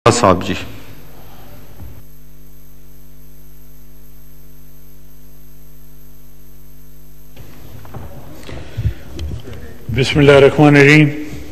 صاحب جی. بسم اللہ الرحمن الرحیم.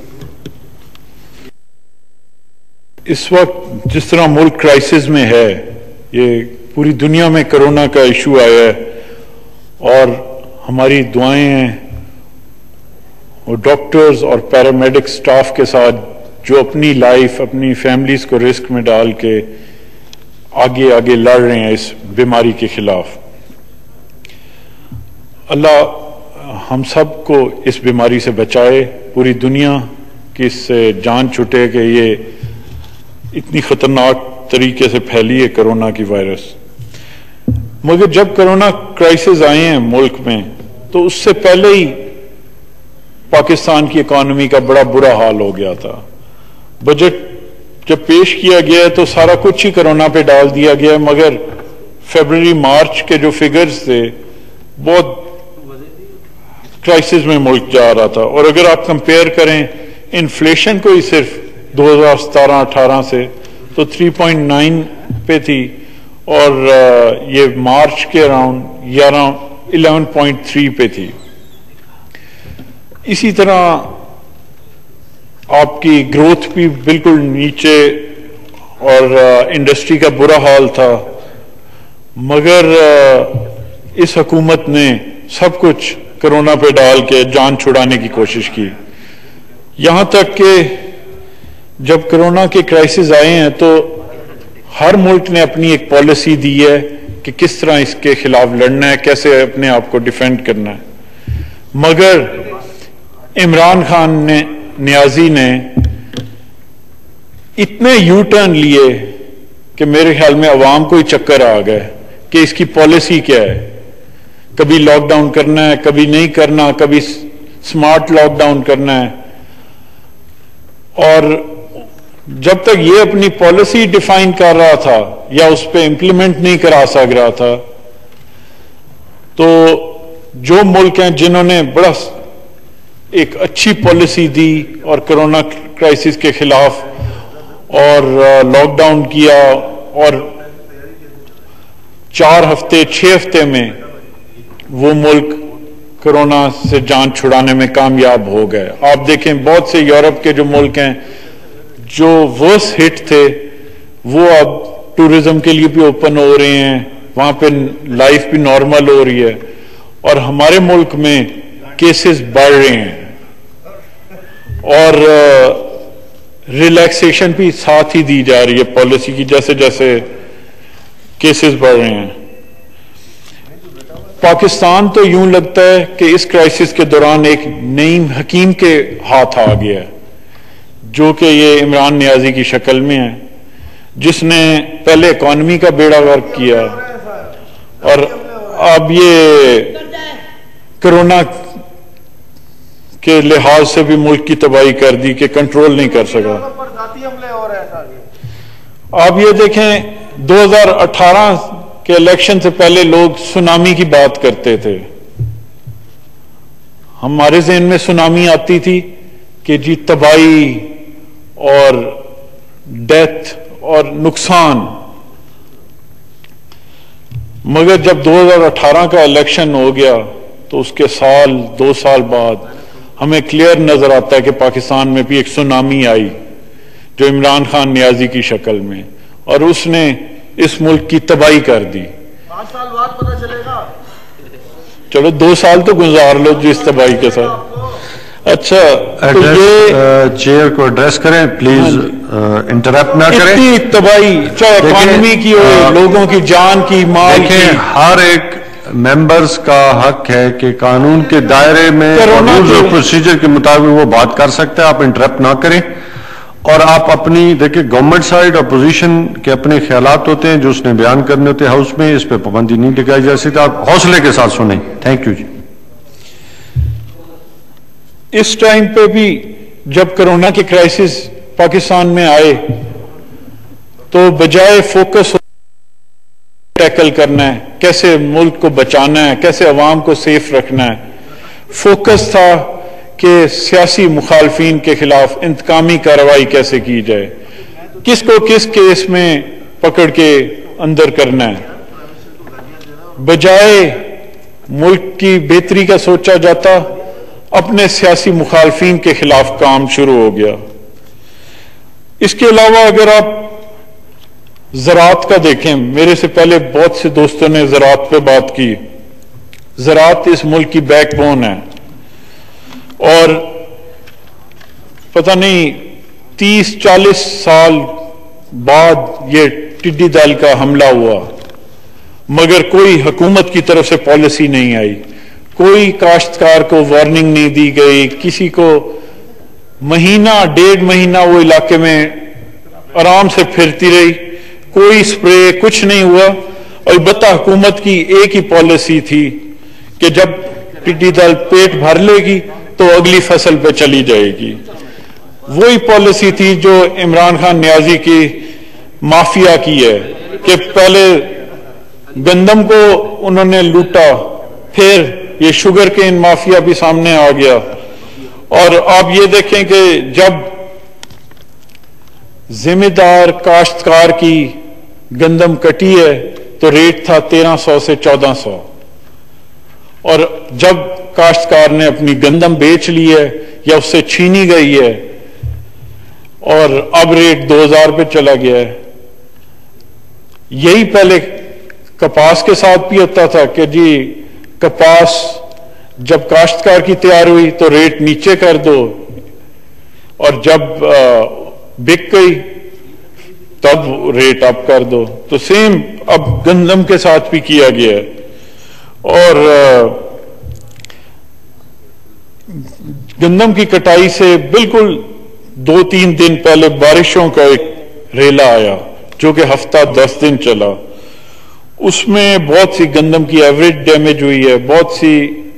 اس وقت جس طرح ملک کرائسس میں ہے، یہ پوری دنیا میں کرونا کا ایشو آیا ہے، اور ہماری دعائیں ہیں اور ڈاکٹرز اور پیرامیڈک سٹاف کے ساتھ جو اپنی لائف اپنی فیملیز کو رسک میں ڈال کے آگے آگے لڑ رہے ہیں اس بیماری کے خلاف. اللہ ہم سب کو اس بیماری سے بچائے، پوری دنیا کی اس سے جان چھٹے کہ یہ اتنی خطرناک طریقے سے پھیلی ہے کرونا کی وائرس. مگر جب کرونا کرائسس آئے ہیں ملک میں تو اس سے پہلے ہی پاکستان کی اکانومی کا بڑا برا حال ہو گیا تھا. بجٹ جب پیش کیا گیا ہے تو سارا کچھ ہی کرونا پہ ڈال دیا گیا ہے، مگر فیبرری مارچ کے جو فگرز تھے بہت کرائسس میں ملک جا رہا تھا. اور اگر آپ کمپیئر کریں انفلیشن کو ہی صرف 2017-18 سے تو 3.9 پہ تھی، اور یہ مارچ کے اراؤنڈ 11.3 پہ تھی. اسی طرح آپ کی گروتھ بھی بالکل نیچے، اور انڈسٹری کا برا حال تھا. مگر اس حکومت نے سب کچھ کرونا پہ ڈال کے جان چھڑانے کی کوشش کی. یہاں تک کہ جب کرونا کے کرائسس آئے ہیں تو ہر ملک نے اپنی ایک پالیسی دی ہے کہ کس طرح اس کے خلاف لڑنا ہے، کیسے اپنے آپ کو ڈیفینڈ کرنا ہے. مگر عمران خان نیازی نے اتنے یو ٹرن لیے کہ میرے خیال میں عوام کو ہی چکر آ گئے کہ اس کی پالیسی کیا ہے. کبھی لاک ڈاؤن کرنا ہے، کبھی نہیں کرنا، کبھی سمارٹ لاک ڈاؤن کرنا ہے. اور جب تک یہ اپنی پالیسی ڈیفائن کر رہا تھا یا اس پہ امپلیمنٹ نہیں کرا سک رہا تھا، تو جو ملک ہیں جنہوں نے بڑا ایک اچھی پالیسی دی اور کرونا کرائسس کے خلاف اور لاک ڈاؤن کیا، اور 4 ہفتے 6 ہفتے میں وہ ملک کرونا سے جان چھڑانے میں کامیاب ہو گئے. آپ دیکھیں بہت سے یورپ کے جو ملک ہیں جو ورس ہٹ تھے وہ اب ٹورزم کے لیے بھی اوپن ہو رہے ہیں، وہاں پہ لائف بھی نارمل ہو رہی ہے، اور ہمارے ملک میں کیسز بڑھ رہے ہیں، اور ریلیکسیشن بھی ساتھ ہی دی جا رہی ہے پالیسی کی جیسے جیسے کیسز بڑھ رہے ہیں. پاکستان تو یوں لگتا ہے کہ اس کرائسس کے دوران ایک نئی حکیم کے ہاتھ آ گیا ہے، جو کہ یہ عمران نیازی کی شکل میں ہے، جس نے پہلے اکانومی کا بیڑا غرق کیا اور اب یہ کرونا کے لحاظ سے بھی ملک کی تباہی کر دی کہ کنٹرول نہیں کر سکا. آپ یہ دیکھیں 2018 کہ الیکشن سے پہلے لوگ سونامی کی بات کرتے تھے. ہمارے ذہن میں سونامی آتی تھی کہ جی تباہی اور ڈیتھ اور نقصان. مگر جب 2018 کا الیکشن ہو گیا تو اس کے 2 سال بعد ہمیں کلیئر نظر آتا ہے کہ پاکستان میں بھی ایک سونامی آئی جو عمران خان نیازی کی شکل میں، اور اس نے اس ملک کی تباہی کر دی. 5 سال بعد پتہ چلے گا. چلو 2 سال تو گزار لو جس تباہی کے ساتھ. اچھا تو یہ چیئر کو ایڈریس کریں پلیز، انٹرپٹ نہ کریں. اتنی تباہی چاہے اکانومی کی ہو، لوگوں کی جان کی، مال کی. ہر ایک ممبرز کا حق ہے کہ قانون کے دائرے میں رولز اور پروسیجر کے مطابق وہ بات کر سکتے ہیں. آپ انٹرپٹ نہ کریں، اور آپ اپنی دیکھیں گورنمنٹ سائڈ اپوزیشن کے اپنے خیالات ہوتے ہیں جو اس نے بیان کرنے ہوتے ہیں ہاؤس میں، اس پہ پابندی نہیں لگائی جا سکتی. آپ حوصلے کے ساتھ سنیں. تھینک یو جی. اس ٹائم پہ بھی جب کرونا کے کرائسس پاکستان میں آئے تو بجائے فوکس ٹیکل کرنا ہے، کیسے ملک کو بچانا ہے، کیسے عوام کو سیف رکھنا ہے، فوکس تھا کہ سیاسی مخالفین کے خلاف انتقامی کارروائی کیسے کی جائے. کس کو کس کیس میں پکڑ کے اندر کرنا ہے. بجائے ملک کی بہتری کا سوچا جاتا، اپنے سیاسی مخالفین کے خلاف کام شروع ہو گیا. اس کے علاوہ اگر آپ زراعت کا دیکھیں، میرے سے پہلے بہت سے دوستوں نے زراعت پہ بات کی. زراعت اس ملک کی بیک بون ہے، اور پتہ نہیں 30-40 سال بعد یہ ٹڈی دل کا حملہ ہوا، مگر کوئی حکومت کی طرف سے پالیسی نہیں آئی، کوئی کاشتکار کو وارننگ نہیں دی گئی، کسی کو مہینہ 1.5 مہینہ وہ علاقے میں آرام سے پھرتی رہی، کوئی سپرے کچھ نہیں ہوا. البتہ حکومت کی ایک ہی پالیسی تھی کہ جب ٹڈی دل پیٹ بھر لے گی تو اگلی فصل پہ چلی جائے گی. وہی پالیسی تھی جو عمران خان نیازی کی مافیا کی ہے، کہ پہلے گندم کو انہوں نے لوٹا، پھر یہ شوگر کین مافیا بھی سامنے آ گیا. اور آپ یہ دیکھیں کہ جب ذمہ دار کاشتکار کی گندم کٹی ہے تو ریٹ تھا 1300 سے 1400، اور جب کاشتکار نے اپنی گندم بیچ لی ہے یا اس سے چھینی گئی ہے اور اب ریٹ 2000 پہ چلا گیا ہے. یہی پہلے کپاس کے ساتھ بھی ہوتا تھا کہ جی کپاس جب کاشتکار کی تیار ہوئی تو ریٹ نیچے کر دو، اور جب بک گئی تب ریٹ اپ کر دو. تو سیم اب گندم کے ساتھ بھی کیا گیا ہے. اور گندم کی کٹائی سے بالکل 2-3 دن پہلے بارشوں کا ایک ریلا آیا جو کہ ہفتہ 10 دن چلا. اس میں بہت سی گندم کی ایوریج ڈیمیج ہوئی ہے. بہت سی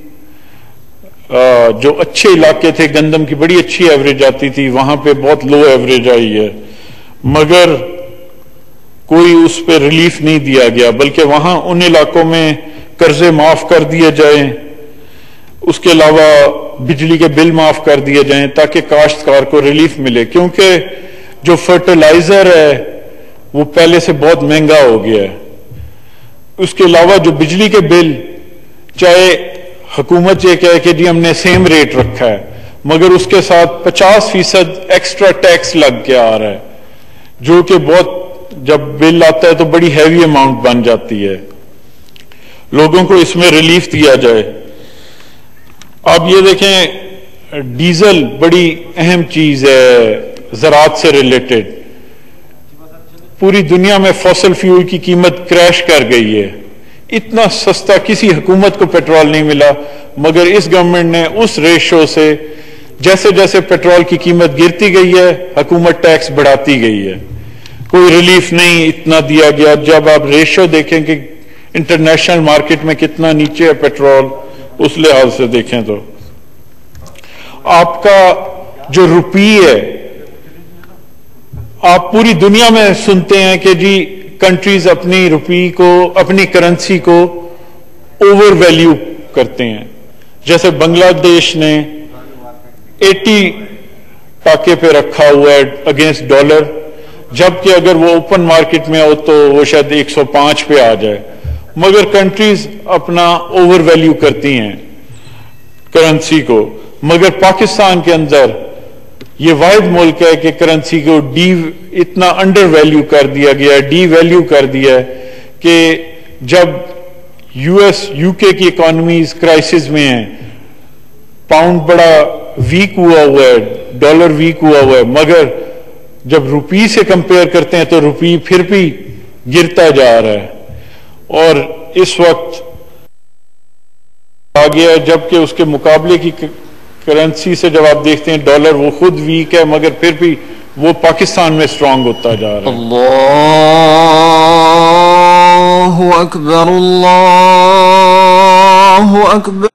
جو اچھے علاقے تھے گندم کی بڑی اچھی ایوریج آتی تھی، وہاں پہ بہت لو ایوریج آئی ہے، مگر کوئی اس پہ ریلیف نہیں دیا گیا، بلکہ وہاں ان علاقوں میں قرضے معاف کر دیے جائیں، اس کے علاوہ بجلی کے بل معاف کر دیے جائیں تاکہ کاشتکار کو ریلیف ملے. کیونکہ جو فرٹیلائزر ہے وہ پہلے سے بہت مہنگا ہو گیا ہے. اس کے علاوہ جو بجلی کے بل، چاہے حکومت یہ کہے کہ جی ہم نے سیم ریٹ رکھا ہے، مگر اس کے ساتھ 50% ایکسٹرا ٹیکس لگ کے آ رہا ہے، جو کہ بہت جب بل آتا ہے تو بڑی ہیوی اماؤنٹ بن جاتی ہے. لوگوں کو اس میں ریلیف دیا جائے. آپ یہ دیکھیں ڈیزل بڑی اہم چیز ہے زراعت سے ریلیٹڈ. پوری دنیا میں فوسل فیول کی قیمت کریش کر گئی ہے. اتنا سستا کسی حکومت کو پیٹرول نہیں ملا، مگر اس گورنمنٹ نے اس ریشو سے جیسے جیسے پیٹرول کی قیمت گرتی گئی ہے حکومت ٹیکس بڑھاتی گئی ہے. کوئی ریلیف نہیں اتنا دیا گیا. جب آپ ریشو دیکھیں کہ انٹرنیشنل مارکیٹ میں کتنا نیچے ہے پیٹرول، اس لحاظ سے دیکھیں تو آپ کا جو روپی ہے، آپ پوری دنیا میں سنتے ہیں کہ جی کنٹریز اپنی روپی کو، اپنی کرنسی کو اوور ویلیو کرتے ہیں. جیسے بنگلہ دیش نے 80 ٹاکے پہ رکھا ہوا ہے اگینسٹ ڈالر، جبکہ اگر وہ اوپن مارکیٹ میں ہو تو وہ شاید 105 پہ آ جائے. مگر کنٹریز اپنا اوور ویلیو کرتی ہیں کرنسی کو. مگر پاکستان کے اندر یہ واحد ملک ہے کہ کرنسی کو اتنا انڈر ویلیو کر دیا گیا ہے، ڈی ویلیو کر دیا ہے کہ جب یو کے کی اکانومیز کرائسس میں ہیں، پاؤنڈ بڑا ویک ہوا ہے، ڈالر ویک ہوا ہے، مگر جب روپی سے کمپیئر کرتے ہیں تو روپی پھر بھی گرتا جا رہا ہے. اور اس وقت آ گیا جبکہ اس کے مقابلے کی کرنسی سے جب آپ دیکھتے ہیں ڈالر وہ خود ویک ہے، مگر پھر بھی وہ پاکستان میں سٹرونگ ہوتا جا رہا ہے. اللہ اکبر اللہ اکبر.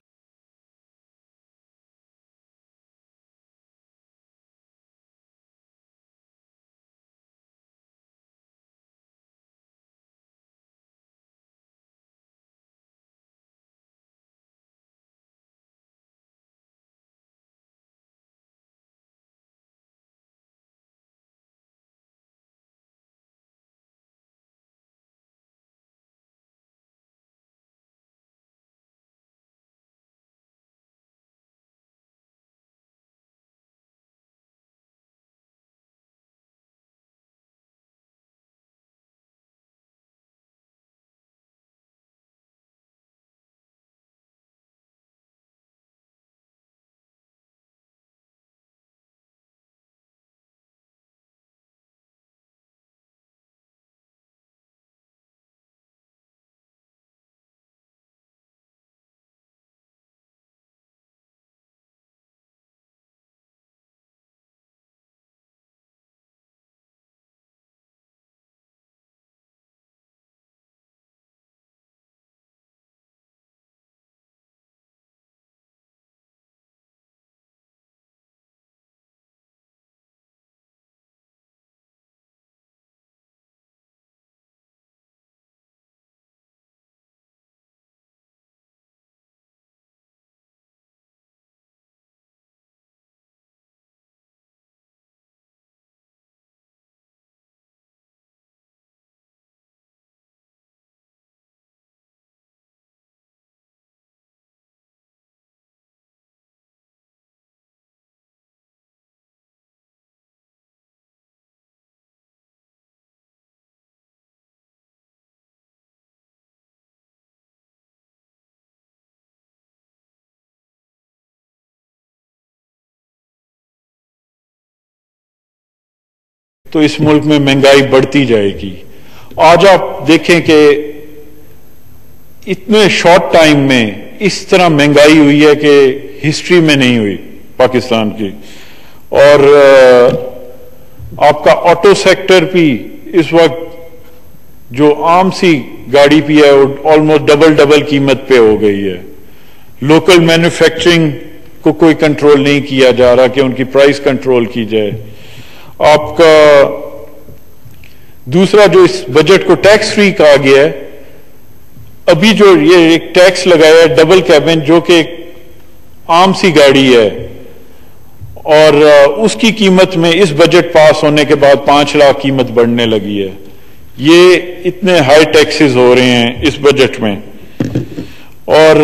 تو اس ملک میں مہنگائی بڑھتی جائے گی. آج آپ دیکھیں کہ اتنے شارٹ ٹائم میں اس طرح مہنگائی ہوئی ہے کہ ہسٹری میں نہیں ہوئی پاکستان کی. اور آپ کا آٹو سیکٹر بھی اس وقت جو عام سی گاڑی بھی ہے وہ آلموسٹ ڈبل قیمت پہ ہو گئی ہے. لوکل مینوفیکچرنگ کو کوئی کنٹرول نہیں کیا جا رہا کہ ان کی پرائس کنٹرول کی جائے. آپ کا دوسرا جو اس بجٹ کو ٹیکس فری کہا گیا ہے, ابھی جو یہ ایک ٹیکس لگایا ہے ڈبل کیبن جو کہ ایک عام سی گاڑی ہے, اور اس کی قیمت میں اس بجٹ پاس ہونے کے بعد 5 لاکھ قیمت بڑھنے لگی ہے. یہ اتنے ہائی ٹیکسز ہو رہے ہیں اس بجٹ میں. اور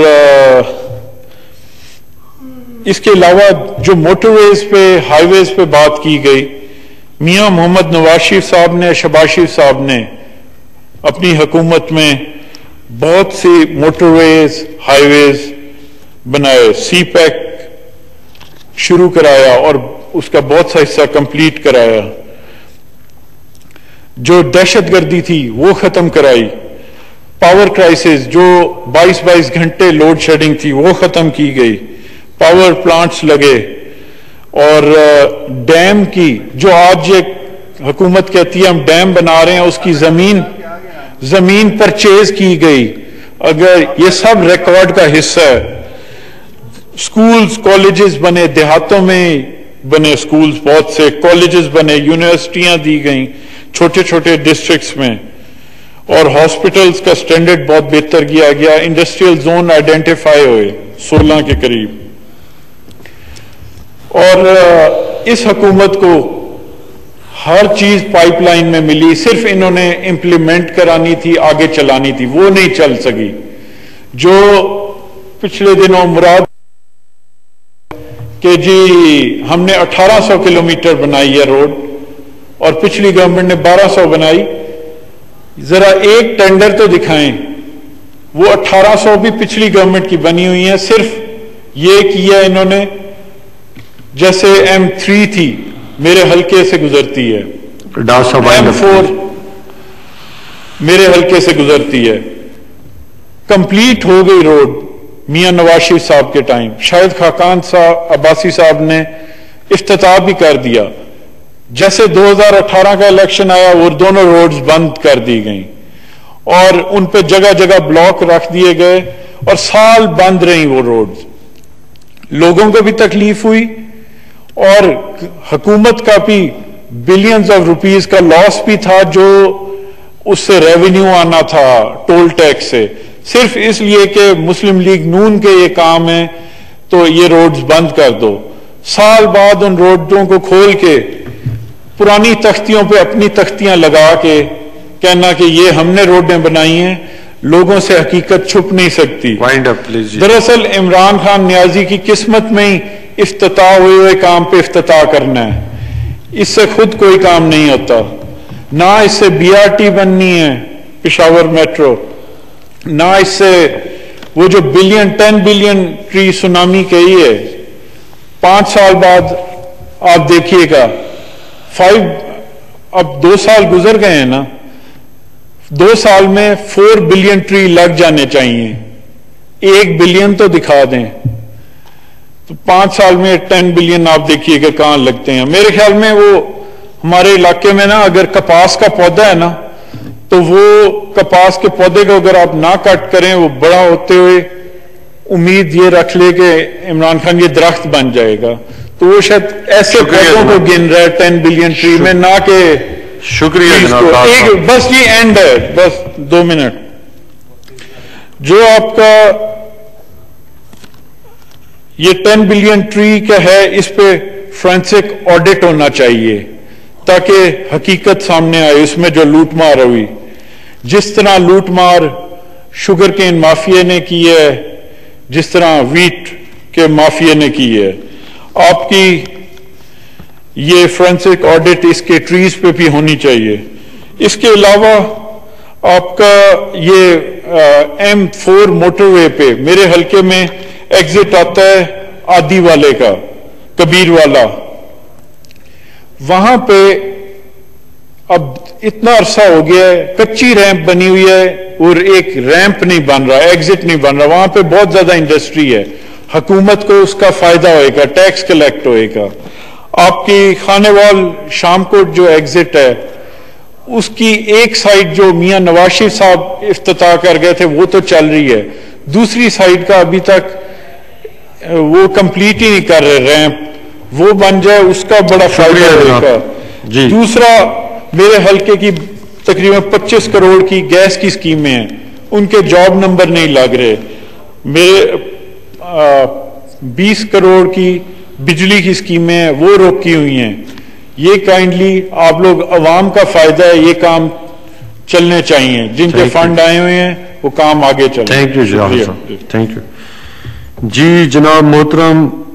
اس کے علاوہ جو موٹر ویز پہ ہائی ویز پہ بات کی گئی, میاں محمد نواز شریف صاحب نے, شہباز شریف صاحب نے اپنی حکومت میں بہت سی موٹر ویز ہائی ویز بنائے. سی پیک شروع کرایا اور اس کا بہت سا حصہ کمپلیٹ کرایا. جو دہشت گردی تھی وہ ختم کرائی. پاور کرائسس جو 22 گھنٹے لوڈ شیڈنگ تھی وہ ختم کی گئی. پاور پلانٹس لگے. اور ڈیم کی جو آج ایک حکومت کہتی ہے ہم ڈیم بنا رہے ہیں, اس کی زمین پرچیز کی گئی. اگر یہ سب ریکارڈ کا حصہ ہے. سکولز کالجز بنے, دیہاتوں میں بنے سکولز, بہت سے کالجز بنے, یونیورسٹیاں دی گئیں چھوٹے چھوٹے ڈسٹرکٹس میں, اور ہاسپٹلز کا سٹینڈرڈ بہت بہتر کیا گیا. انڈسٹریل زون آئیڈینٹیفائی ہوئے 16 کے قریب. اور اس حکومت کو ہر چیز پائپ لائن میں ملی, صرف انہوں نے امپلیمنٹ کرانی تھی, آگے چلانی تھی, وہ نہیں چل سکی. جو پچھلے دنوں مراد کہ جی ہم نے 1800 کلومیٹر بنائی ہے روڈ اور پچھلی گورنمنٹ نے 1200 بنائی, ذرا ایک ٹینڈر تو دکھائیں. وہ 1800 بھی پچھلی گورنمنٹ کی بنی ہوئی ہیں. صرف یہ کیا انہوں نے جیسے M3 تھی میرے حلقے سے گزرتی ہے, M4 میرے حلقے سے گزرتی ہے, کمپلیٹ ہو گئی روڈ میاں نواز شریف صاحب کے ٹائم. شاہد خاقان صاحب عباسی صاحب نے افتتاح بھی کر دیا. جیسے 2018 کا الیکشن آیا وہ دونوں روڈز بند کر دی گئیں اور ان پہ جگہ جگہ بلاک رکھ دیے گئے اور سال بند رہی وہ روڈز. لوگوں کو بھی تکلیف ہوئی اور حکومت کا بھی بلینز آف روپیز کا لاس بھی تھا جو اس سے ریونیو آنا تھا ٹول ٹیکس سے, صرف اس لیے کہ مسلم لیگ نون کے یہ کام ہے تو یہ روڈز بند کر دو. سال بعد ان روڈوں کو کھول کے پرانی تختیوں پہ اپنی تختیاں لگا کے کہنا کہ یہ ہم نے روڈیں بنائی ہیں. لوگوں سے حقیقت چھپ نہیں سکتی. دراصل عمران خان نیازی کی قسمت میں ہی افتتاح ہوئے کام پہ افتتاح کرنا ہے. اس سے خود کوئی کام نہیں ہوتا. نہ اس سے BRT بننی ہے پشاور میٹرو, نہ اس سے وہ جو 10 بلین ٹری سونامی کہی ہے 5 سال بعد آپ دیکھیے گا. اب 2 سال گزر گئے ہیں نا, 2 سال میں 4 بلین ٹری لگ جانے چاہیے. 1 بلین تو دکھا دیں تو 5 سال میں 10 بلین آپ دیکھیے گا کہاں لگتے ہیں. میرے خیال میں وہ ہمارے علاقے میں نا اگر کپاس کا پودا ہے نا تو وہ کپاس کے پودے کو اگر آپ نہ کٹ کریں وہ بڑا ہوتے ہوئے امید یہ رکھ لے کہ عمران خان یہ درخت بن جائے گا, تو وہ شاید ایسے پودوں کو گن رہا ہے 10 بلین ٹری میں, نہ کہ شکریہ جناب. بس یہ اینڈ ہے, بس 2 منٹ. جو آپ کا یہ 10 بلین ٹری کا ہے اس پہ فرینسک آڈٹ ہونا چاہیے تاکہ حقیقت سامنے آئے. اس میں جو لوٹ مار ہوئی, جس طرح لوٹ مار شوگر کین مافیا نے کی ہے, جس طرح ویٹ کے مافیا نے کی ہے, آپ کی یہ فرینسک آڈٹ اس کے ٹریز پہ بھی ہونی چاہیے. اس کے علاوہ آپ کا یہ M4 موٹر وے پہ میرے حلقے میں ایگزٹ آتا ہے آدی والے کا, کبیر والا, وہاں پہ اب اتنا عرصہ ہو گیا ہے، کچی ریمپ بنی ہوئی ہے اور ایک ریمپ نہیں بن رہا، ایگزٹ نہیں بن رہا. وہاں پہ بہت زیادہ انڈسٹری ہے، حکومت کو اس کا فائدہ ہوئے گا، ٹیکس کلیکٹ ہوئے گا. آپ کی خانے وال شام کوٹ جو ایگزٹ ہے اس کی ایک سائڈ جو میاں نواز شریف صاحب افتتاح کر گئے تھے وہ تو چل رہی ہے، دوسری سائڈ کا ابھی تک وہ کمپلیٹ ہی نہیں کر رہے ریمپ. وہ بن جائے اس کا بڑا فائدہ ہوئے گا. جی. دوسرا میرے حلقے کی تقریباً 25 کروڑ کی گیس کی اسکیمیں ہیں، ان کے جاب نمبر نہیں لگ رہے. میرے 20 کروڑ کی بجلی کی اسکیمیں ہیں وہ روکی ہوئی ہیں. یہ کائنڈلی آپ لوگ عوام کا فائدہ ہے، یہ کام چلنے چاہیے، جن کے فنڈ آئے ہوئے ہیں وہ کام آگے چلے. تھینک یو جی. تھینک یو جی. جناب محترم